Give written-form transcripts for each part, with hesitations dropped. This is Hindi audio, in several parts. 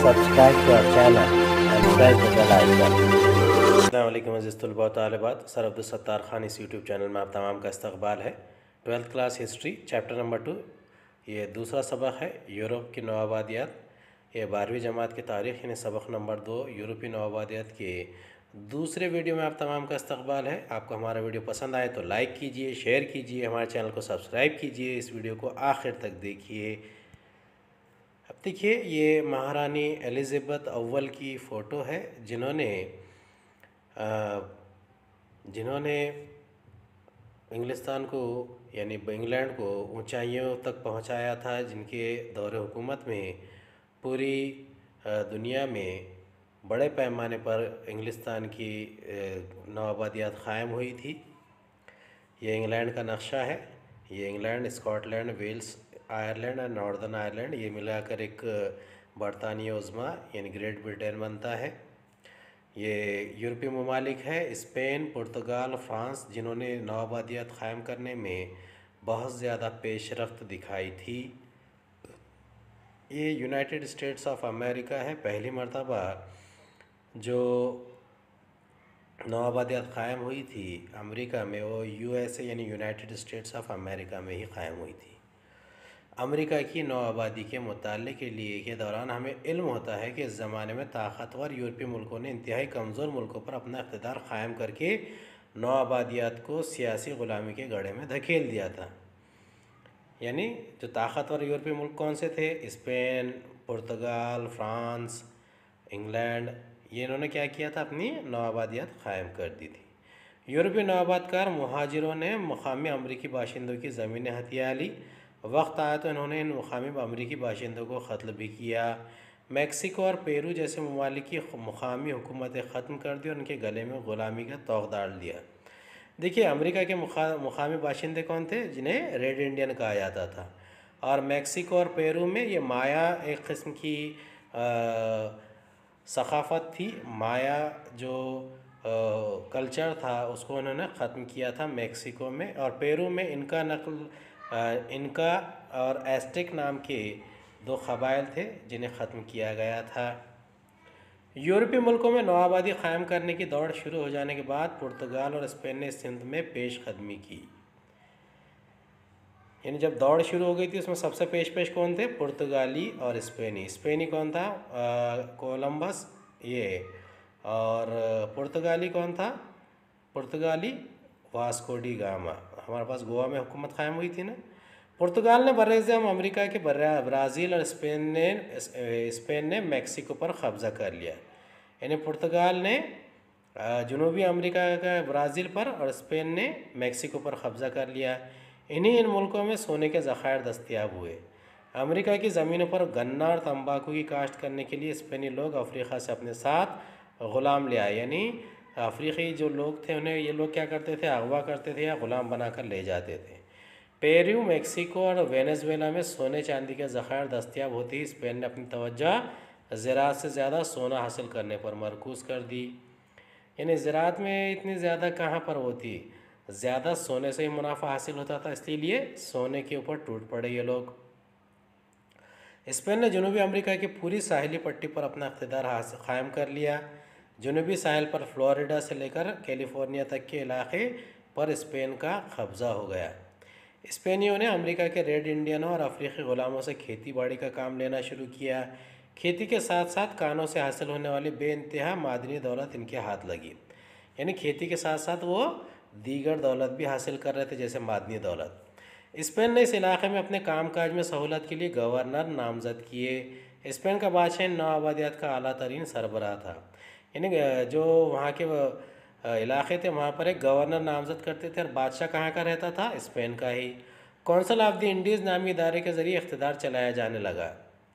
subscribe to our channel and press the bell icon. अस्सलाम वालेकुम अज़ीज़ तलबा व तालिबात। सर अब्दुल सत्तार खान इस यूट्यूब चैनल में आप तमाम का इस्तकबाल है। 12th class history chapter number 2, ये दूसरा सबक है यूरोप की नौआबादियात। ये 12वीं जमात की तारीख़ यानी सबक नंबर 2 यूरोपी नौआबादियात के दूसरे वीडियो में आप तमाम का इस्तकबाल है। आपको हमारा वीडियो पसंद आए तो लाइक कीजिए, शेयर कीजिए, हमारे चैनल को सब्सक्राइब कीजिए, इस वीडियो को आखिर तक देखिए। अब देखिए, ये महारानी एलिज़ाबेथ अव्वल की फ़ोटो है जिन्होंने इंग्लिस्तान को यानी इंग्लैंड को ऊंचाइयों तक पहुंचाया था, जिनके दौरे हुकूमत में पूरी दुनिया में बड़े पैमाने पर इंग्लिस्तान की नौआबादियात क़ायम हुई थी। ये इंग्लैंड का नक्शा है। ये इंग्लैंड, स्कॉटलैंड, वेल्स, आयरलैंड और नॉर्दर्न आयरलैंड ये मिलाकर एक बरतानिया उज़्मा यानी ग्रेट ब्रिटेन बनता है। ये यूरोपीय ममालिक है स्पेन, पुर्तगाल, फ्रांस, जिन्होंने नौआबादियात क़ायम करने में बहुत ज़्यादा पेशरफ्त दिखाई थी। ये यूनाइटेड स्टेट्स ऑफ अमेरिका है। पहली मर्तबा जो नौआबादियात क़ायम हुई थी अमेरिका में, वो यूएसए यानी यूनाइटेड स्टेट्स ऑफ अमेरिका में ही क़ायम हुई थी। अमेरिका की नौआबादी के मुताल्लिक़ के लिए के दौरान हमें इल्म होता है कि इस ज़माने में ताकतवर यूरोपीय मुल्कों ने इंतहाई कमज़ोर मुल्कों पर अपना इक़्तिदार क़ायम करके नौआबादियात को सियासी ग़ुलामी के गड्ढे में धकेल दिया था। यानी जो ताकतवर यूरोपीय मुल्क कौन से थे? स्पेन, पुर्तगाल, फ्रांस, इंग्लैंड, ये इन्होंने क्या किया था? अपनी नौआबादियात क़ायम कर दी थी। यूरोपीय नौआबादकार मुहाजिरों ने मुक़ामी अमरीकी बाशिंदों की ज़मीनें हथिया ली। वक्त आया तो इन्होंने इन मुक़ामी अमरीकी बाशिंदों को क़त्ल भी किया। मैक्सिको और पेरू जैसे ममालिक की मुक़ामी हुकूमतें ख़त्म कर दी और उनके गले में ग़ुलामी का तोग़ डाल दिया। देखिए, अमेरिका के मुक़ामी बाशिंदे कौन थे? जिन्हें रेड इंडियन कहा जाता था। और मैक्सिको और पेरू में ये माया एक किस्म की सक़ाफ़त थी। माया जो कल्चर था उसको उन्होंने ख़त्म किया था मैक्सिको में। और पेरू में इनका और एस्टेक नाम के दो क़बाइल थे जिन्हें ख़त्म किया गया था। यूरोपीय मुल्कों में नौआबादी क़ायम करने की दौड़ शुरू हो जाने के बाद पुर्तगाल और स्पेन ने सिंध में पेशकदमी की। यानी जब दौड़ शुरू हो गई थी उसमें सबसे पेश कौन थे? पुर्तगाली और स्पेनी। स्पेनी कौन था? कोलंबस ये। और पुर्तगाली कौन था? पुर्तगाली वास्को डी गामा। हमारे पास गोवा में हुकूमत क़ायम हुई थी ना। पुर्तगाल ने बर्र-ए-आज़म अमेरिका के ब्राज़ील और स्पेन ने मैक्सिको पर कब्ज़ा कर लिया। यानी पुर्तगाल ने जनूबी अमेरिका का ब्राज़ील पर और स्पेन ने मैक्सिको पर कब्ज़ा कर लिया। इन मुल्कों में सोने के ज़ख़ायर दस्तयाब हुए। अमेरिका की ज़मीनों पर गन्ना और तंबाकू की काश्त करने के लिए स्पेनी लोग अफ्रीका से अपने साथ ग़ुलाम ले आए। यानी अफ्रीकी जो लोग थे उन्हें ये लोग क्या करते थे? अगवा करते थे या ग़ुलाम बनाकर ले जाते थे। पेरू, मैक्सिको और वेनेज़ुएला में सोने चांदी के ज़ख़ायर दस्तयाब होते ही स्पेन ने अपनी तवज्जो ज़राअत से ज़्यादा सोना हासिल करने पर मरकूज़ कर दी। यानी ज़राअत में इतनी ज़्यादा कहाँ पर होती? ज़्यादा सोने से ही मुनाफा हासिल होता था, इसलिए सोने के ऊपर टूट पड़े ये लोग। स्पेन ने जनूबी अमेरिका की पूरी साहिली पट्टी पर अपना इक़्तिदार क़ायम कर लिया। जनूबी साहिल पर फ़्लोरिडा से लेकर कैलिफ़ोर्निया तक के इलाक़े पर स्पेन का कब्ज़ा हो गया। स्पेनियों ने अमेरिका के रेड इंडियनों और अफ्रीकी ग़ुलामों से खेती बाड़ी का काम लेना शुरू किया। खेती के साथ साथ कानों से हासिल होने वाली बेइंतहा मादनी दौलत इनके हाथ लगी। यानी खेती के साथ साथ वो दीगर दौलत भी हासिल कर रहे थे, जैसे मादनी दौलत। स्पेन ने इस इलाक़े में अपने कामकाज में सहूलत के लिए गवर्नर नामज़द किए। स्पेन का बादशाह इन नौआबादियात का आला तरीन सरबराह था। यानी जो वहाँ के इलाक़े थे वहाँ पर एक गवर्नर नामज़द करते थे और बादशाह कहाँ का रहता था? स्पेन का ही। कौंसिल ऑफ द इंडीज़ नामी इदारे के ज़रिए इक़्तिदार चलाया जाने लगा।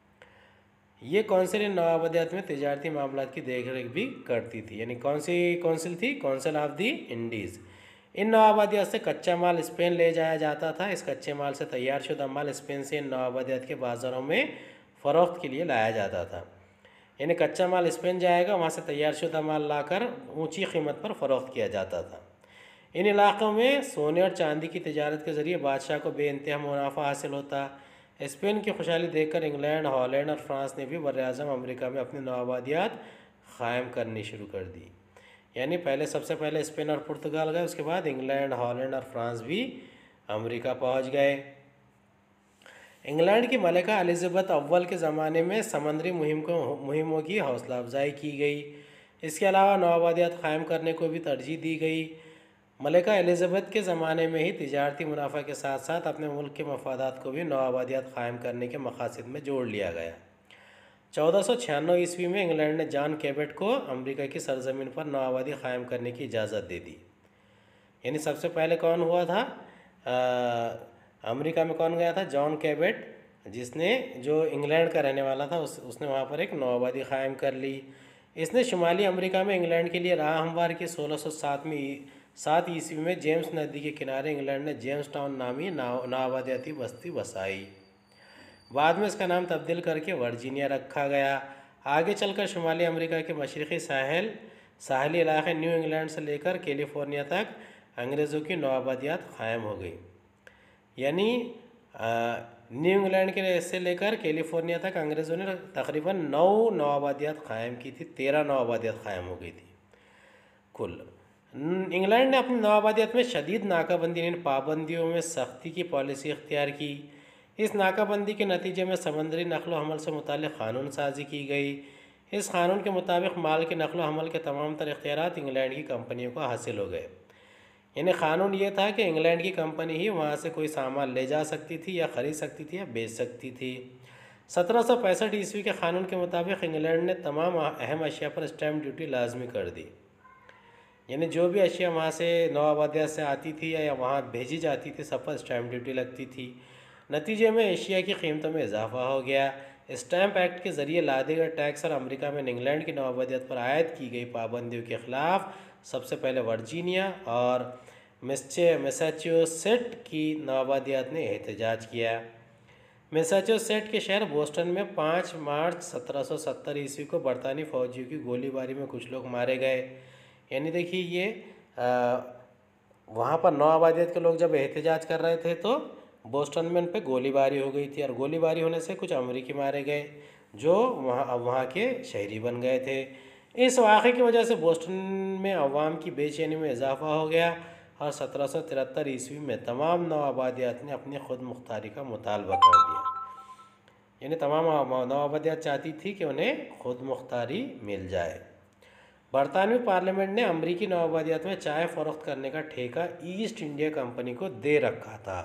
ये कौंसिल इन नौआबादियात में तिजारती मामलात की देख रेख भी करती थी। यानी कौन सी कौंसिल थी? Council of the Indies. इन नौआबादियात से कच्चा माल स्पेन ले जाया जाता था। इस कच्चे माल से तैयार शुदा माल स्पेन से इन नौआबादियात के बाज़ारों में फ़रोख्त के लिए लाया जाता था। यानी कच्चा माल स्पेन जाएगा, वहाँ से तैयार शुदा माल लाकर ऊंची कीमत पर फ़रोख्त किया जाता था। इन इलाक़ों में सोने और चांदी की तिजारत के ज़रिए बादशाह को बेइंतहा मुनाफा हासिल होता। स्पेन की खुशहाली देखकर इंग्लैंड, हॉलैंड और फ्रांस ने भी बर्र-ए-आज़म अमेरिका में अपनी नौआबादियात क़ायम करनी शुरू कर दी। यानी पहले सबसे पहले स्पेन और पुर्तगाल गए, उसके बाद इंग्लैंड, हॉलैंड और फ्रांस भी अमेरिका पहुंच गए। इंग्लैंड की मलिका एलिज़ाबेथ अव्वल के ज़माने में समुद्री मुहिमों की हौसला अफजाई की गई। इसके अलावा नौआबादियात क़ायम करने को भी तरजीह दी गई। मलिका एलिज़ाबेथ के ज़माने में ही तिजारती मुनाफा के साथ साथ अपने मुल्क के मफादात को भी नौआबादियात क़ायम करने के मक़ासद में जोड़ लिया गया। 1496 ईस्वी में इंग्लैंड ने जॉन कैबेट को अमेरिका की सरजमीन पर नौआबादी क़ायम करने की इजाज़त दे दी। यानी सबसे पहले कौन हुआ था? अमेरिका में कौन गया था? जॉन कैबेट, जिसने जो इंग्लैंड का रहने वाला था, उसने वहाँ पर एक नौआबादी क़ायम कर ली। इसने शुमाली अमेरिका में इंग्लैंड के लिए राह हमवार की। 1607 ईस्वी में जेम्स नदी के किनारे इंग्लैंड ने जेम्स टाउन नामी नौआबादियाती बस्ती बसाई। बाद में इसका नाम तब्दील करके वर्जीनिया रखा गया। आगे चलकर शुमाली अमेरिका के मशरक़ी साहली इलाक़े न्यू इंग्लैंड से लेकर कैलिफोर्निया तक अंग्रेज़ों की नौआबादियात क़ायम हो गई। यानी न्यू इंग्लैंड के से लेकर कैलिफोर्निया तक अंग्रेज़ों ने तकरीबन 9 नौआबादियात क़ायम की थी। 13 नौआबादियात क़ायम हो गई थी कुल। इंग्लैंड ने अपनी नौआबादियात में शदीद नाकाबंदी, इन पाबंदियों में सख्ती की पॉलिसी इख्तियार की। इस नाकाबंदी के नतीजे में समंदरी नक़्ल हमल से मुताल्लिक़ क़ानून साजी की गई। इस क़ानून के मुताबिक माल के नक़्ल हमल के तमाम तर इख्तियारात इंग्लैंड की कंपनियों को हासिल हो गए। यानी क़ानून ये था कि इंग्लैंड की कंपनी ही वहाँ से कोई सामान ले जा सकती थी या ख़रीद सकती थी या बेच सकती थी। 1765 ईस्वी के क़ानून के मुताबिक इंग्लैंड ने तमाम अहम अशिया पर स्टैम्प ड्यूटी लाजमी कर दी। यानी जो भी अशिया वहाँ से नौआबादियात से आती थी या वहाँ भेजी जाती थी, सब पर स्टैम्प ड्यूटी लगती थी। नतीजे में एशिया की कीमतों में इजाफा हो गया। स्टैम्प एक्ट के ज़रिए लादे गए टैक्स और अमेरिका में इंग्लैंड की नौआबादियात पर आयद की गई पाबंदियों के ख़िलाफ़ सबसे पहले वर्जीनिया और मैसाचुसेट्स की नौआबादियात ने एहतजाज किया। मैसाचुसेट्स के शहर बोस्टन में 5 मार्च 1770 ईस्वी को बरतानी फ़ौजियों की गोलीबारी में कुछ लोग मारे गए। यानी देखिए ये वहाँ पर नौआबादियात के लोग जब एहतजाज कर रहे थे तो बोस्टन में उन पर गोलीबारी हो गई थी और गोलीबारी होने से कुछ अमरीकी मारे गए जो वहाँ के शहरी बन गए थे। इस वाक़े की वजह से बोस्टन में अवाम की बेचैनी में इजाफा हो गया और 1773 ईस्वी में तमाम नौआबादियात ने अपनी खुद मुख्तारी का मुतालबा कर दिया। यानी तमाम नौआबादियात चाहती थी कि उन्हें खुद मुख्तारी मिल जाए। बरतानवी पार्लियामेंट ने अमरीकी नौआबादियात में चाय फ़रोख्त करने का ठेका ईस्ट इंडिया कंपनी को दे रखा था।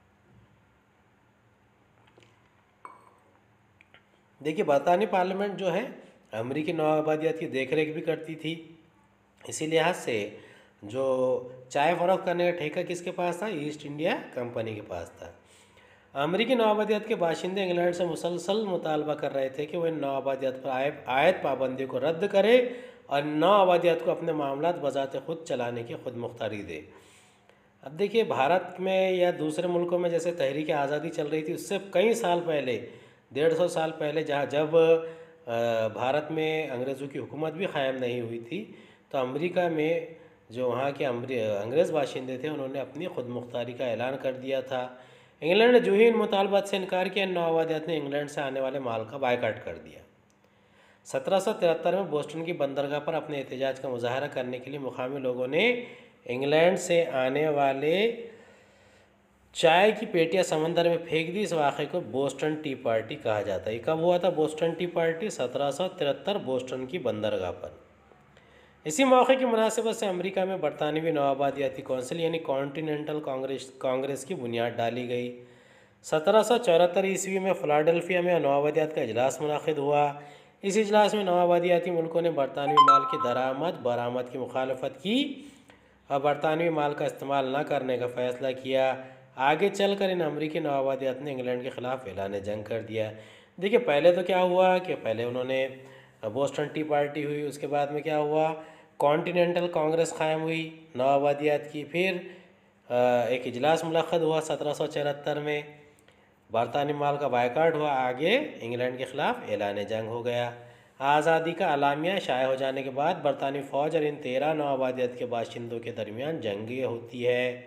देखिए बरतानी पार्लियामेंट जो है अमरीकी नौआबादियात की देखरेख भी करती थी। इसी लिहाज से जो चाय फ़रोख्त करने का ठेका किसके पास था? ईस्ट इंडिया कंपनी के पास था। अमरीकी नौआबादियात के बाशिंदे इंग्लैंड से मुसलसल मुतालबा कर रहे थे कि वह इन नौआबादियात पर आयद पाबंदियों को रद्द करे और नौआबादियात को अपने मामलात बज़ाते खुद चलाने की खुद मुख्तारी दे। अब देखिए भारत में या दूसरे मुल्कों में जैसे तहरीक आज़ादी चल रही थी, उससे कई साल पहले, 150 साल पहले, जब भारत में अंग्रेज़ों की हुकूमत भी क़ायम नहीं हुई थी, तो अमेरिका में जो वहाँ के अंग्रेज़ बाशिंदे थे उन्होंने अपनी खुद मुख्तारी का ऐलान कर दिया था। इंग्लैंड ने जो ही इन मुतालबात से इनकार किया, नौआबादियात ने इंग्लैंड से आने वाले माल का बायकाट कर दिया। 1773 में बोस्टन की बंदरगाह पर अपने एहतजाज का मुजाहरा करने के लिए मुकामी लोगों ने इंग्लैंड से आने वाले चाय की पेटियां समंदर में फेंक दी। इस वाक़े को बोस्टन टी पार्टी कहा जाता है। ये कब हुआ था बोस्टन टी पार्टी? 1773 बोस्टन की बंदरगाह पर। इसी मौके की मुनासिबत से अमेरिका में बरतानवी नौआबादियाती कौंसिल यानी कॉन्टिनेंटल कांग्रेस की बुनियाद डाली गई। 1774 ईस्वी में फ़िलाडेल्फिया में नौआबादियात का इजलास मुनाक़िद हुआ। इस इजलास में नौआबादियाती मुल्कों ने बरतानवी माल की दरामद बरामद की मुखालफत की और बरतानवी माल का इस्तेमाल न करने का फ़ैसला किया। आगे चलकर इन अमरीकी नौआबादियात ने इंग्लैंड के ख़िलाफ़ ऐलान जंग कर दिया। देखिए पहले तो क्या हुआ कि पहले उन्होंने बोस्टन टी पार्टी हुई, उसके बाद में क्या हुआ, कॉन्टिनेंटल कांग्रेस क़ायम हुई नौआबादियात की, फिर एक इजलास मुनक़्क़द हुआ 1774 में, बरतानी माल का बायकाट हुआ, आगे इंग्लैंड के ख़िलाफ़ ऐलान जंग हो गया। आज़ादी का अलामिया शाया हो जाने के बाद बरतानी फ़ौज और इन 13 नौआबादियात के बाशिंदों के दरमियान जंगें होती है।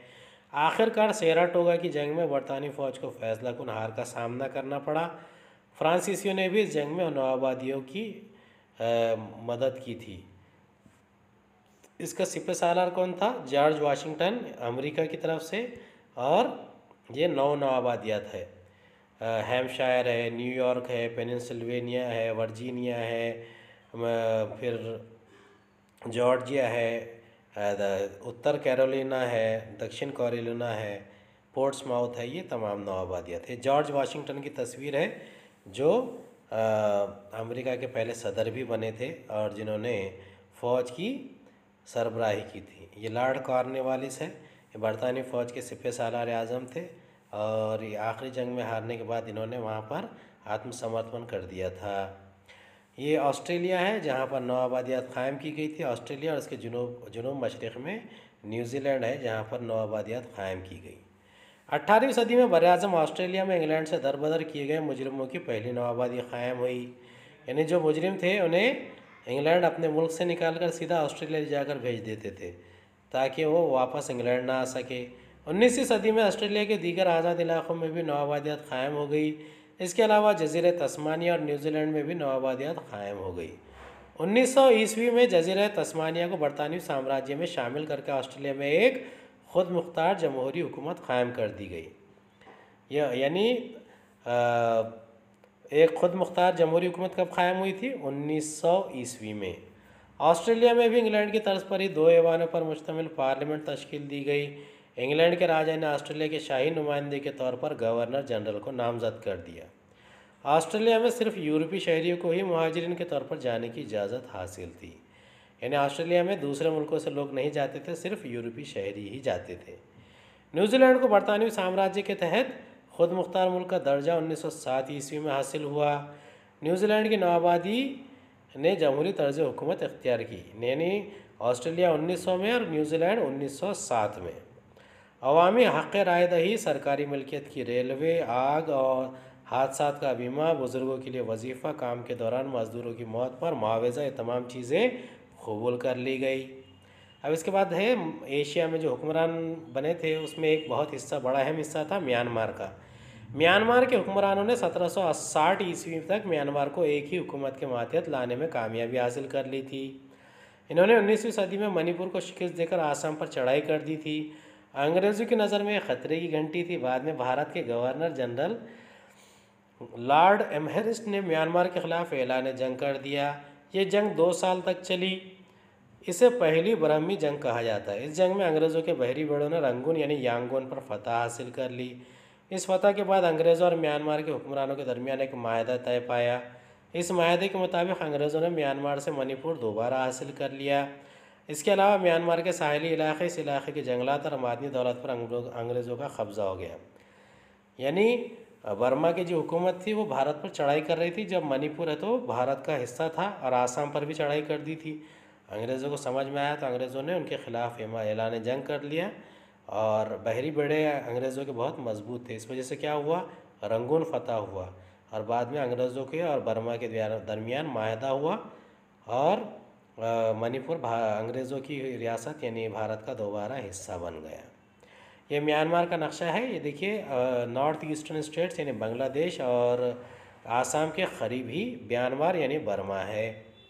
आखिरकार सेराटोगा की जंग में बरतानी फ़ौज को फैसलाकुन हार का सामना करना पड़ा। फ्रांसीसियों ने भी इस जंग में नौआबादियों की मदद की थी। इसका सिपहसालार कौन था? जॉर्ज वाशिंगटन अमेरिका की तरफ से, और ये 9 नौआबादियात है। हैम्पशायर है, न्यूयॉर्क है, पेनिसिल्वेनिया है, वर्जीनिया है, फिर जॉर्जिया है, उत्तर कैरोलिना है, दक्षिण कैरोलिना है, पोर्ट्समाउथ है। ये तमाम नौआबादियात है। जॉर्ज वाशिंगटन की तस्वीर है जो अमेरिका के पहले सदर भी बने थे और जिन्होंने फ़ौज की सरबराही की थी। ये लॉर्ड कॉर्नवालिस है, ये बरतानी फ़ौज के सिपहसालार आज़म थे और ये आखिरी जंग में हारने के बाद इन्होंने वहाँ पर आत्मसमर्पण कर दिया था। ये ऑस्ट्रेलिया है जहाँ पर नौआबादियात क़ायम की गई थी। ऑस्ट्रेलिया और इसके जुनूब मशरिक़ में न्यूजीलैंड है जहाँ पर नौआबादियात क़ायम की गई। 18वीं सदी में बरआज़म ऑस्ट्रेलिया में इंग्लैंड से दरबदर किए गए मुजरिमों की पहली नौआबादी क़ायम हुई। यानी जो मुजरिम थे उन्हें इंग्लैंड अपने मुल्क से निकाल कर सीधा ऑस्ट्रेलिया जाकर भेज देते थे ताकि वो वापस इंग्लैंड ना आ सके। 19वीं सदी में ऑस्ट्रेलिया के दीगर आज़ाद इलाक़ों में भी नौआबादियात क़ायम हो गई। इसके अलावा जज़ीरा तस्मानिया और न्यूजीलैंड में भी नौआबादियात क़ायम हो गई। 1900 ईस्वी में जज़ीरा तस्मानिया को बरतानवी साम्राज्य में शामिल करके ऑस्ट्रेलिया में एक ख़ुद मुख्तार जमहूरी हुकूमत क़ायम कर दी गई। यानी एक ख़ुद मुख्तार जमहूरी हुकूमत कब क़ायम हुई थी? 1900 ईस्वी में। ऑस्ट्रेलिया में भी इंग्लैंड की तर्ज पर ही 2 ऐवानों पर मुश्तमिल पार्लियामेंट तश्कील दी गई। इंग्लैंड के राजा ने ऑस्ट्रेलिया के शाही नुमाइंदे के तौर पर गवर्नर जनरल को नामज़द कर दिया। ऑस्ट्रेलिया में सिर्फ यूरोपीय शहरियों को ही मुहाजिरीन के तौर पर जाने की इजाज़त हासिल थी। यानी ऑस्ट्रेलिया में दूसरे मुल्कों से लोग नहीं जाते थे, सिर्फ यूरोपीय शहरी ही जाते थे। न्यूजीलैंड को बरतानवी साम्राज्य के तहत ख़ुद मुख्तार मुल्क का दर्जा 1907 ईस्वी में हासिल हुआ। न्यूजीलैंड की नौआबादी ने जमहूरी तर्ज हुकूमत इख्तियार की, यानी ऑस्ट्रेलिया 1900 में और न्यूजीलैंड 1907 में। अवामी हक़ राय दही, सरकारी मिल्कियत की रेलवे, आग और हादसात का बीमा, बुज़ुर्गों के लिए वजीफ़ा, काम के दौरान मज़दूरों की मौत पर मुआवज़ा, ये तमाम चीज़ें कबूल कर ली गई। अब इसके बाद है एशिया में जो हुक्मरान बने थे उसमें एक बहुत हिस्सा, बड़ा अहम हिस्सा था म्यांमार का। म्यांमार के हुक्मरानों ने 1760 ईस्वी तक म्यांमार को एक ही हुकूमत के मातहत लाने में कामयाबी हासिल कर ली थी। इन्होंने 19वीं सदी में मणिपुर को शिकस्त देकर आसाम पर चढ़ाई कर दी थी। अंग्रेज़ों की नज़र में ख़तरे की घंटी थी। बाद में भारत के गवर्नर जनरल लॉर्ड एमहेरिस्ट ने म्यांमार के ख़िलाफ़ ऐलान जंग कर दिया। ये जंग 2 साल तक चली। इसे पहली ब्रह्मी जंग कहा जाता है। इस जंग में अंग्रेज़ों के बहरी बेड़ों ने रंगून यानी यांगून पर फतह हासिल कर ली। इस फतह के बाद अंग्रेज़ों और म्यांमार के हुक्मरानों के दरमियान एक माहदा तय पाया। इस माहदे के मुताबिक अंग्रेज़ों ने म्यांमार से मणिपुर दोबारा हासिल कर लिया। इसके अलावा म्यांमार के साहिली इलाके, इस इलाके के जंगलात और मादनी दौलत पर अंग्रेज़ों का कब्ज़ा हो गया। यानी बर्मा की जो हुकूमत थी वो भारत पर चढ़ाई कर रही थी। जब मणिपुर है तो भारत का हिस्सा था और आसाम पर भी चढ़ाई कर दी थी। अंग्रेज़ों को समझ में आया तो अंग्रेज़ों ने उनके ख़िलाफ़ ऐलान जंग कर लिया और बहरी बेड़े अंग्रेज़ों के बहुत मजबूत थे। इस वजह से क्या हुआ, रंगून फतह हुआ और बाद में अंग्रेज़ों के और बर्मा के दरमियान माहदा हुआ और मणिपुर अंग्रेज़ों की रियासत यानी भारत का दोबारा हिस्सा बन गया। ये म्यांमार का नक्शा है। ये देखिए, नॉर्थ ईस्टर्न स्टेट्स यानी बांग्लादेश और आसाम के करीब ही म्यांमार यानी बर्मा है।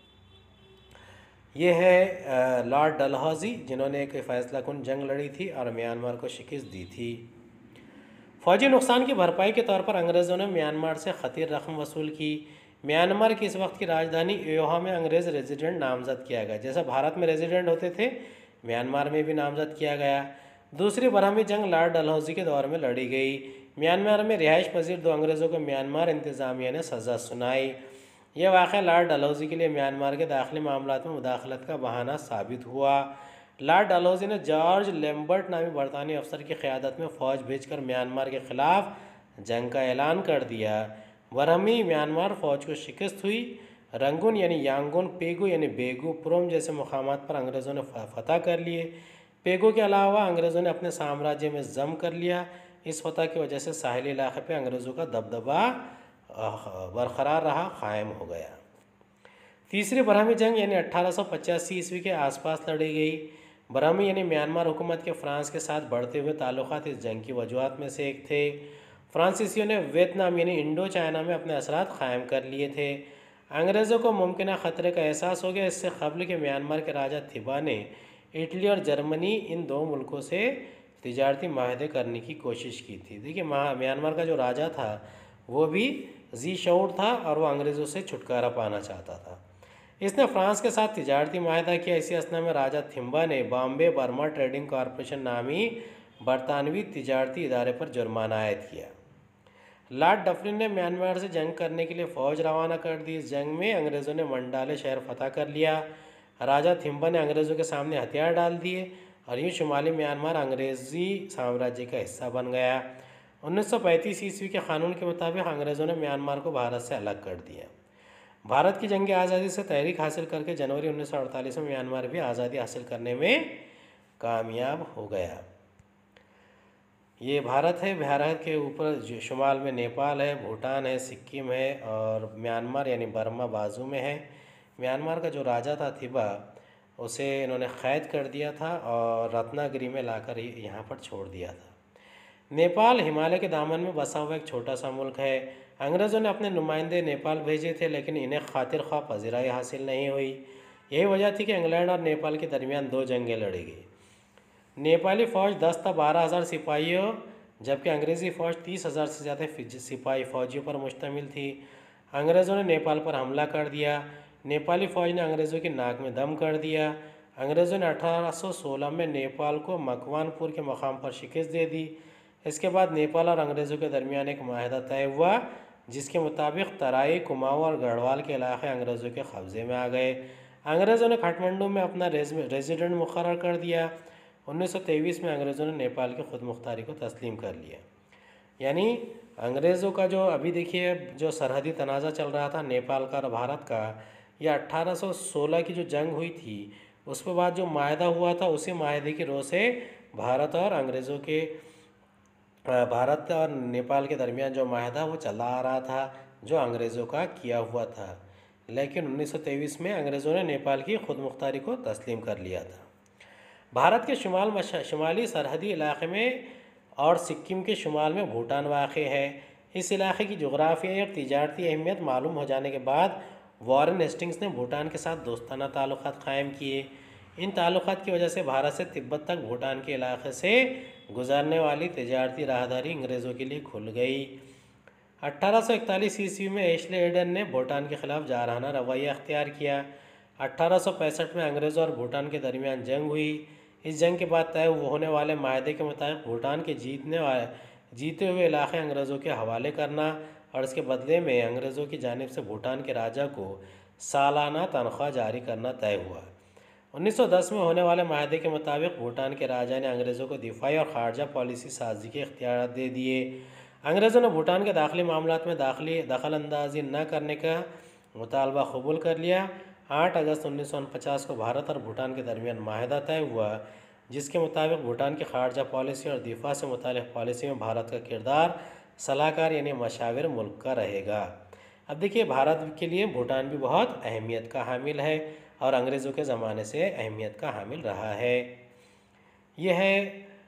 ये है लॉर्ड डलहौजी जिन्होंने एक फैसलाकुन जंग लड़ी थी और म्यांमार को शिकस्त दी थी। फ़ौजी नुकसान की भरपाई के तौर पर अंग्रेज़ों ने म्यांमार से खतीर रकम वसूल की। म्यांमार की इस वक्त की राजधानी योहा में अंग्रेज़ रेजिडेंट नामज़द किया गया। जैसा भारत में रेजिडेंट होते थे, म्यांमार में भी नामज़द किया गया। दूसरी बरहमी जंग लॉर्ड डलहौजी के दौर में लड़ी गई। म्यांमार में रिहाइश पजीर 2 अंग्रेज़ों को म्यांमार इंतज़ामिया ने सज़ा सुनाई। यह वाक़या लॉर्ड डलहौजी के लिए म्यांमार के दाखिली मामलात में मुदाखलत का बहाना साबित हुआ। लॉर्ड डलहौजी ने जॉर्ज लैम्बर्ट नामी बरतानी अफसर की क़यादत में फ़ौज भेजकर म्यांमार के ख़िलाफ़ जंग का ऐलान कर दिया। बरहमी म्यांमार फ़ौज को शिकस्त हुई। रंगून यानी यांगून, पेगू यानी बेगू, पुरम जैसे मुकामात पर अंग्रेज़ों ने फतह कर लिए। पेगू के अलावा अंग्रेज़ों ने अपने साम्राज्य में जम कर लिया। इस फतह की वजह से साहिली इलाक़े पर अंग्रेज़ों का दबदबा बरकरार रहा, क़ायम हो गया। तीसरी बरहमी जंग यानी 1885 ईस्वी के आसपास लड़ी गई। बरहमी यानी म्यांमार हुकूमत के फ़्रांस के साथ बढ़ते हुए ताल्लुकात इस जंग की वजूहत में से एक थे। फ्रांसीसियों ने वियतनाम यानी इंडो चाइना में अपने असरात क़ायम कर लिए थे। अंग्रेज़ों को मुमकिन ख़तरे का एहसास हो गया। इससे कबल के म्यांमार के राजा थिबा ने इटली और जर्मनी इन दो मुल्कों से तिजारती माहदे करने की कोशिश की थी। देखिए म्यांमार का जो राजा था वो भी जी शऊर था और वो अंग्रेज़ों से छुटकारा पाना चाहता था। इसने फ्रांस के साथ तिजारती माहदा किया। इसी असना में राजा थिम्बा ने बॉम्बे बर्मा ट्रेडिंग कॉरपोरेशन नामी बरतानवी तिजारती इदारे पर जुर्माना आयद किया। लॉर्ड डफरिन ने म्यांमार से जंग करने के लिए फ़ौज रवाना कर दी। इस जंग में अंग्रेज़ों ने मंडाले शहर फतह कर लिया। राजा थिम्बा ने अंग्रेज़ों के सामने हथियार डाल दिए और यूँ शुमाली म्यांमार अंग्रेज़ी साम्राज्य का हिस्सा बन गया। 1935 ईस्वी के कानून के मुताबिक अंग्रेज़ों ने म्यांमार को भारत से अलग कर दिया। भारत की जंग आज़ादी से तहरीक हासिल करके जनवरी 1948 में म्यांमार भी आज़ादी हासिल करने में कामयाब हो गया। ये भारत है। भारत के ऊपर शुमाल में नेपाल है, भूटान है, सिक्किम है और म्यांमार यानी बर्मा बाजू में है। म्यांमार का जो राजा था थिबा, उसे इन्होंने क़ैद कर दिया था और रत्नागिरी में लाकर यहाँ पर छोड़ दिया था। नेपाल हिमालय के दामन में बसा हुआ एक छोटा सा मुल्क है। अंग्रेज़ों ने अपने नुमाइंदे नेपाल भेजे थे लेकिन इन्हें खातिर ख्वाह पज़ीराई हासिल नहीं हुई। यही वजह थी कि इंग्लैंड और नेपाल के दरमियान दो जंगें लड़ी गई। नेपाली फ़ौज 10 था 12,000 सिपाहियों, जबकि अंग्रेज़ी फ़ौज 30,000 से ज़्यादा सिपाही फ़ौजियों पर मुश्तमिल थी। अंग्रेज़ों ने नेपाल पर हमला कर दिया। नेपाली फ़ौज ने अंग्रेज़ों की नाक में दम कर दिया। अंग्रेज़ों ने 1816 में नेपाल को मकवानपुर के मकाम पर शिकस्त दे दी। इसके बाद नेपाल और अंग्रेज़ों के दरमियान एक माहदा तय हुआ जिसके मुताबिक तराई, कुमाऊँ और गढ़वाल के इलाके अंग्रेज़ों के कब्ज़े में आ गए। अंग्रेज़ों ने काठमांडू में अपना रेजिडेंट मुकर्रर कर दिया। 1923 में अंग्रेज़ों ने नेपाल की खुद मुख्तारी को तस्लीम कर लिया। यानी अंग्रेज़ों का जो अभी देखिए जो सरहदी तनाज़ा चल रहा था नेपाल का और भारत का, यह 1816 की जो जंग हुई थी उसके बाद जो माहदा हुआ था, उसी माहदे की रोह से भारत और नेपाल के दरमियान जो माहदा वो चला आ रहा था जो अंग्रेज़ों का किया हुआ था। लेकिन 1923 में अंग्रेज़ों ने नेपाल की खुद मुख्तारी को तस्लीम कर लिया था। भारत के शुमाली सरहदी इलाके में और सिक्किम के शुमाल में भूटान वाक़ है। इस इलाके की जोग्राफियाई और तिजारती अहमियत मालूम हो जाने के बाद वॉरेन हेस्टिंग्स ने भूटान के साथ दोस्ताना ताल्लुक़ात क़ायम किए। इन ताल्लुक़ात की वजह से भारत से तिब्बत तक भूटान के इलाके से गुजरने वाली तिजारती राहदारी अंग्रेज़ों के लिए खुल गई। 1841 ईस्वी में एशले एडन ने भूटान के ख़िलाफ़ जारहाना रवैया अख्तियार किया। 1865 में अंग्रेज़ों और भूटान के दरमियान जंग हुई। इस जंग के बाद तय होने वाले माहदे के मुताबिक भूटान के जीते हुए इलाके अंग्रेज़ों के हवाले करना और इसके बदले में अंग्रेज़ों की जानिब से भूटान के राजा को सालाना तनख्वाह जारी करना तय हुआ। 1910 में होने वाले माहदे के मुताबिक भूटान के राजा ने अंग्रेज़ों को दिफाई और खारजा पॉलिसी साजी के इख्तियार दे दिए। अंग्रेज़ों ने भूटान के दाखिली मामलात में दखल अंदाजी न करने का मुतालबा कबूल कर लिया। 8 अगस्त 1949 को भारत और भूटान के दरमियान माहदा तय हुआ जिसके मुताबिक भूटान की खारजा पॉलिसी और दिफा से मुताल्लिक़ पॉलिसी में भारत का किरदार सलाहकार यानी मशाविर मुल्क का रहेगा। अब देखिए भारत के लिए भूटान भी बहुत अहमियत का हामिल है और अंग्रेज़ों के ज़माने से अहमियत का हामिल रहा है। यह है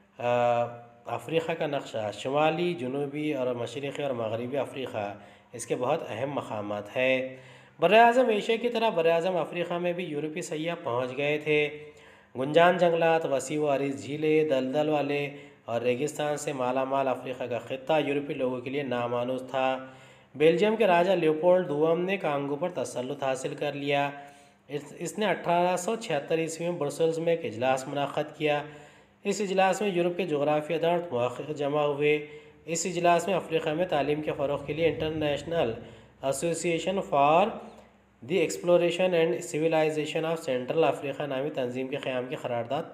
अफ़्रीका का नक्शा। शुमाली, जनूबी और मशरक़ी और मगरबी अफ़्रीका इसके बहुत अहम मकामात है। बर-ए-आज़म एशिया की तरह बर-ए-आज़म अफ़्रीका में भी यूरोपी सैयाह पहुँच गए थे। गुंजान जंगलात, वसी व अरीज़ झीलें, दलदल वाले और रेगिस्तान से माला माल अफ़्रीका का ख़ित्ता यूरोपी लोगों के लिए नामानूस था। बेल्जियम के राजा लियोपोल्ड दुआम ने कांगो पर तसल्लुत हासिल कर लिया। इसने 1876 ईस्वी में ब्रसेल्स में एक इजलास मुनाक़द किया। इस इजलास में यूरोप के जोग्राफियादान और मुहक़्क़िक़ जमा हुए। इस इजलास में अफ़्रीका में तालीम के फ़रोग़ के लिए international association for the exploration and civilisation of central Africa नामी तंजीम के क़याम की क़रारदाद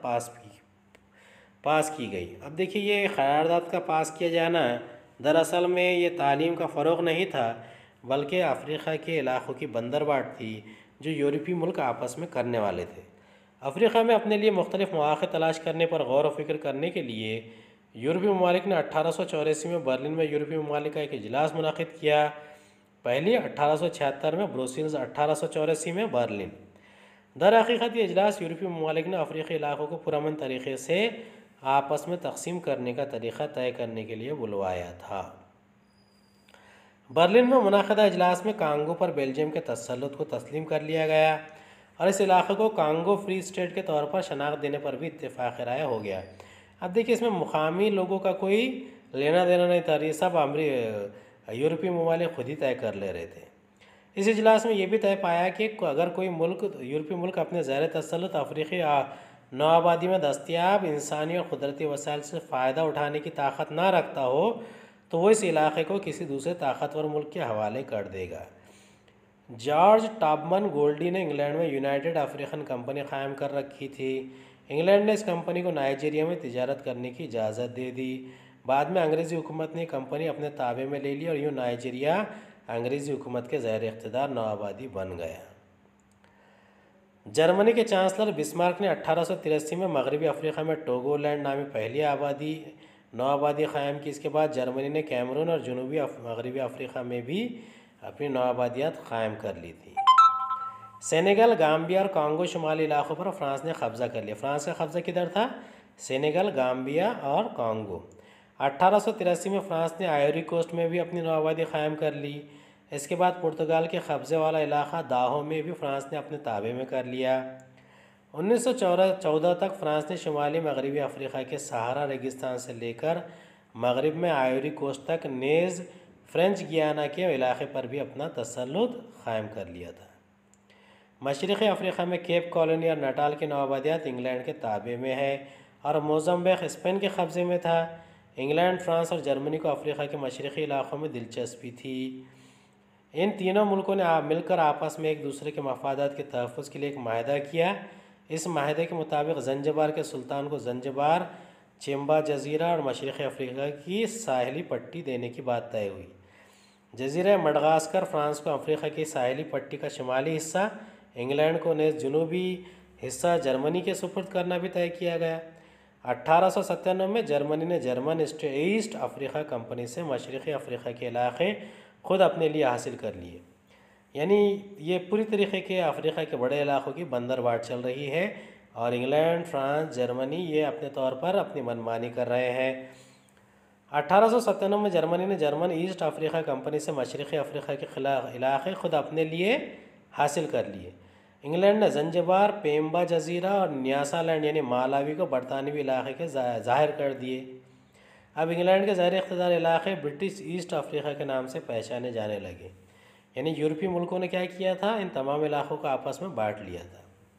पास की गई। अब देखिए ये क़रारदाद का पास किया जाना दरअसल में ये तालीम का फ़रोग़ नहीं था बल्कि अफ़्रीका के इलाक़ों की बंदरबाट थी जो यूरोपी मुल्क आपस में करने वाले थे। अफ़्रीका में अपने लिए मुख्तलिफ़ मौक़े तलाश करने पर गौर व फ़िक्र करने के लिए यूरोपी ममालिक ने 1884 में बर्लिन में यूरोपी ममालिक का एक इजलास मुनाक़िद किया। पहले 1876 में ब्रुसेल्स, 1884 में बर्लिन। दर हकीकत ये इजलास यूरोपीय ममालिक ने अफ्रीकी इलाकों को पुरअमन तरीके से आपस में तकसीम करने का तरीक़ा तय करने के लिए बुलवाया था। बर्लिन में मुनाक़दा इजलास में कांगो पर बेल्जियम के तसल्लुत को तस्लीम कर लिया गया और इस इलाक़े को कांगो फ्री स्टेट के तौर पर शनाख्त देने पर भी इत्तेफाक राय हो गया। अब देखिए, इसमें मुकामी लोगों का कोई लेना देना नहीं था, ये सब यूरोपीय ममालिक खुद ही तय कर ले रहे थे। इस इजलास में यह भी तय पाया कि अगर कोई यूरोपीय मुल्क अपने ज़ैर तसल्लुत अफ्रीकी नौआबादी में दस्तियाब इंसानी और कुदरती वसाइल से फ़ायदा उठाने की ताकत ना रखता हो तो वो इस इलाक़े को किसी दूसरे ताकतवर मुल्क के हवाले कर देगा। जॉर्ज टॉबमन गोल्डी ने इंग्लैंड में यूनाइटेड अफ्रीकन कंपनी कायम कर रखी थी। इंग्लैंड ने इस कंपनी को नाइजीरिया में तिजारत करने की इजाज़त दे दी। बाद में अंग्रेज़ी हुकूमत ने कंपनी अपने ताबे में ले ली और यूँ नाइजीरिया अंग्रेज़ी हुकूमत के ज़ैर इख्तिदार नौआबादी बन गया। जर्मनी के चांसलर बिस्मार्क ने 1883 में मगरबी अफ्रीका में टोगोलैंड नामी पहली नौआबादी क़ायम की। इसके बाद जर्मनी ने कैमरून और जनूबी मगरबी अफ्रीका में भी अपनी नौआबादियात क़ायम कर ली थी। सेनेगल, गाम्बिया और कांगो शुमाली इलाक़ों पर फ्रांस ने कब्ज़ा कर लिया। फ्रांस का कब्ज़ा किधर था? सेनेगल, गाम्बिया और कांगो। 1883 में फ्रांस ने आइवरी कोस्ट में भी अपनी नौआबादी क़ायम कर ली। इसके बाद पुर्तगाल के कब्ज़े वाला इलाक़ा दाहो में भी फ्रांस ने अपने ताबे में कर लिया। 1914 तक फ्रांस ने शुमाली मगरबी अफ्रीका के सहारा रेगिस्तान से लेकर मगरब में आइवरी कोस्ट तक नेज़ फ्रेंच गियाना के इलाक़े पर भी अपना तसल्लुत क़ायम कर लिया था। मशरक़ी अफ्रीका में केप कॉलोनी और नटाल की नौआबादियात इंग्लैंड के ताबे में है और मोज़म्बिक स्पेन के कब्ज़े में था। इंग्लैंड, फ्रांस और जर्मनी को अफ्रीका के मशरक़ी इलाक़ों में दिलचस्पी थी। इन तीनों मुल्कों ने मिलकर आपस में एक दूसरे के मफादात के तहफ़्फ़ुज़ के लिए एक माहिदा किया। इस माहिदे के मुताबिक ज़ंजबार के सुल्तान को ज़ंजबार, चिम्बा जज़ीरा और मशरक़ी अफ्रीका की साहिली पट्टी देने की बात तय हुई। जज़ीरा मडगास्कर फ्रांस को अफ्रीका की साहिली पट्टी का शुमाली हिस्सा, इंग्लैंड को नेज़ जनूबी हिस्सा जर्मनी के सुपुर्द करना भी तय किया गया। 1897 में जर्मनी ने जर्मन ईस्ट अफ्रीका कंपनी से मशरक़ी अफ्रीका के इलाक़े ख़ुद अपने लिए हासिल कर लिए। यानी ये पूरी तरीक़े के अफ्रीका के बड़े इलाक़ों की बंदरबाट चल रही है और इंग्लैंड, फ्रांस, जर्मनी ये अपने तौर पर अपनी मनमानी कर रहे हैं। 1897 में जर्मनी ने जर्मन ईस्ट अफ्रीका कंपनी से मशरक़ी अफ्रीका के इलाक़े ख़ुद अपने लिए हासिल कर लिए। इंग्लैंड ने ज़ंजबार, पेम्बा जज़ीरा और न्यासालैंड यानी मालावी को बरतानवी इलाक़े के ज़ाहिर कर दिए। अब इंग्लैंड के ज़ैर इख्तिदार इलाक़े ब्रिटिश ईस्ट अफ्रीका के नाम से पहचाने जाने लगे। यानी यूरोपीय मुल्कों ने क्या किया था? इन तमाम इलाक़ों को आपस में बांट लिया था।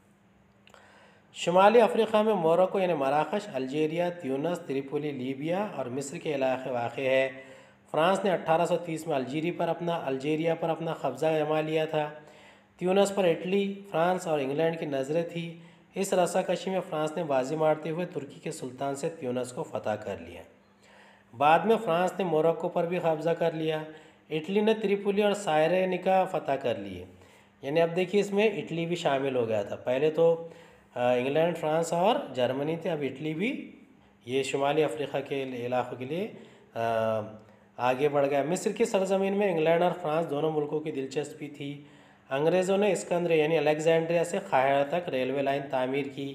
शुमाली अफ्रीका में मोरक्को यानी मराकश, अल्जीरिया, त्यूनस, त्रिपोली, लीबिया और मिस्र के इलाक़े वाक़ है। फ्रांस ने 1830 में अल्जीरिया पर अपना कब्ज़ा जमा लिया था। त्यूनस पर इटली, फ्रांस और इंग्लैंड की नज़रें थी। इस रस्साकशी में फ़्रांस ने बाजी मारते हुए तुर्की के सुल्तान से त्यूनस को फ़तह कर लिया। बाद में फ़्रांस ने मोरक्को पर भी कब्ज़ा कर लिया। इटली ने त्रिपोली और सायरेनिका फ़तह कर लिए। यानी अब देखिए, इसमें इटली भी शामिल हो गया था। पहले तो इंग्लैंड, फ्रांस और जर्मनी थे, अब इटली भी ये शुमाली अफ्रीका के इलाक़ों के लिए आगे बढ़ गया। मिस्र की सरज़मीन में इंग्लैंड और फ्रांस दोनों मुल्कों की दिलचस्पी थी। अंग्रेज़ों ने इस्कंदरिया यानी अलेक्जेंड्रिया से काहिरा तक रेलवे लाइन तामीर की।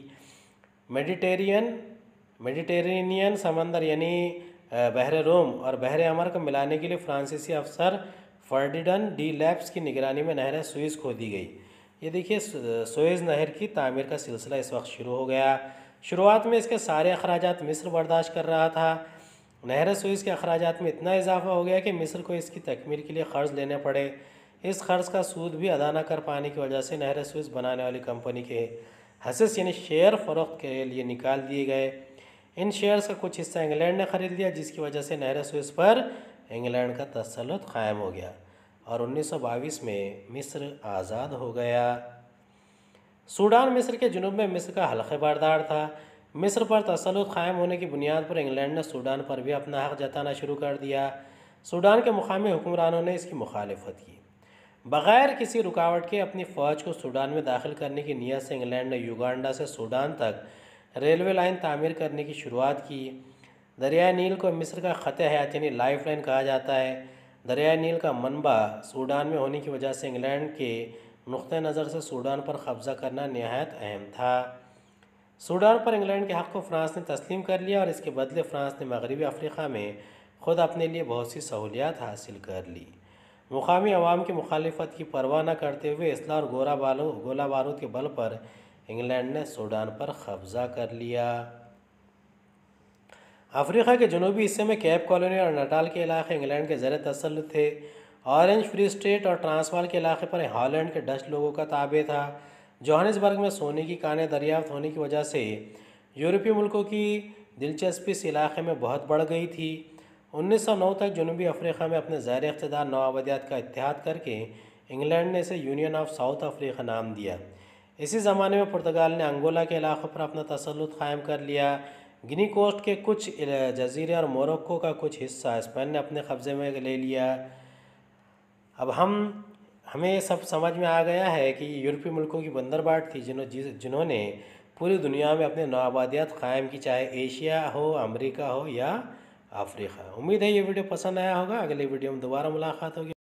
मेडिटेरेनियन समंदर यानी बहर रोम और बहर अमर को मिलाने के लिए फ्रांसीसी अफसर फर्डिनैंड डी लेप्स की निगरानी में नहर सुएज़ खोदी गई। ये देखिए, सुएज़ नहर की तामीर का सिलसिला इस वक्त शुरू हो गया। शुरुआत में इसके सारे अखराजात मिस्र बर्दाश्त कर रहा था। नहर सुएज़ के अखराजात में इतना इजाफा हो गया कि मिस्र को इसकी तकमील के लिए क़र्ज़ लेने पड़े। इस क़र्ज़ का सूद भी अदा न कर पाने की वजह से नहर सुएज़ बनाने वाली कंपनी के हस्स यानी शेयर फ़रोख्त के लिए निकाल दिए गए। इन शेयर्स का कुछ हिस्सा इंग्लैंड ने ख़रीद लिया, जिसकी वजह से नहर सुएज़ पर इंग्लैंड का तसल्लुत क़ायम हो गया और 1922 में मिस्र आज़ाद हो गया। सूडान मिस्र के जुनूब में मिस्र का हल्क़े बारदार था। मिस्र पर तसल्लुत क़ायम होने की बुनियाद पर इंग्लैंड ने सूडान पर भी अपना हक़ जताना शुरू कर दिया। सूडान के मुक़ामी हुक्मरानों ने इसकी मुखालिफत की। बग़ैर किसी रुकावट के अपनी फ़ौज को सूडान में दाखिल करने की नीयत से इंग्लैंड ने युगांडा से सूडान तक रेलवे लाइन तामीर करने की शुरुआत की। दरियाए नील को मिस्र का ख़त हयात यानी लाइफ लाइन कहा जाता है। दरियाए नील का मनबा सूडान में होने की वजह से इंग्लैंड के नुक़्ते नज़र से सूडान पर कब्ज़ा करना नहायत अहम था। सूडान पर इंग्लैंड के हक़ को फ़्रांस ने तस्लीम कर लिया और इसके बदले फ़्रांस ने मगरबी अफ्रीक़ा में ख़ुद अपने लिए बहुत सी सहूलियात हासिल कर ली। मुकामी अवाम की मुखालिफत की परवाह न करते हुए इसलाह और गोला बारूद के बल पर इंग्लैंड ने सूडान पर कब्ज़ा कर लिया। अफ्रीका के जनूबी हिस्से में कैप कॉलोनी और नटाल के इलाके इंग्लैंड के ज़ेर तसल्लुत थे। ऑरेंज फ्री स्टेट और ट्रांसवाल के इलाके पर हॉलैंड के डच लोगों का ताबे था। जोहानिसबर्ग में सोने की कानें दरियाफ्त होने की वजह से यूरोपीय मुल्कों की दिलचस्पी इस इलाके में बहुत बढ़ गई थी। 1909 तक जनूबी अफ्रीका में अपने ज़ैर इक़्तिदार नौ आबादियात का इत्तेहाद करके इंग्लैंड ने इसे यूनियन ऑफ साउथ अफ्रीका नाम दिया। इसी ज़माने में पुर्तगाल ने अंगोला के इलाक़ों पर अपना तसल्लुत कायम कर लिया। गिनी कोस्ट के कुछ जजीरे और मोरक्को का कुछ हिस्सा स्पेन ने अपने कब्ज़े में ले लिया। अब हमें सब समझ में आ गया है कि यूरोपीय मुल्कों की बंदरबाट थी जिन्होंने पूरी दुनिया में अपने नौआबादियात क़ायम की, चाहे एशिया हो, अमेरिका हो या अफ्रीका। उम्मीद है ये वीडियो पसंद आया होगा। अगले वीडियो में दोबारा मुलाकात होगी।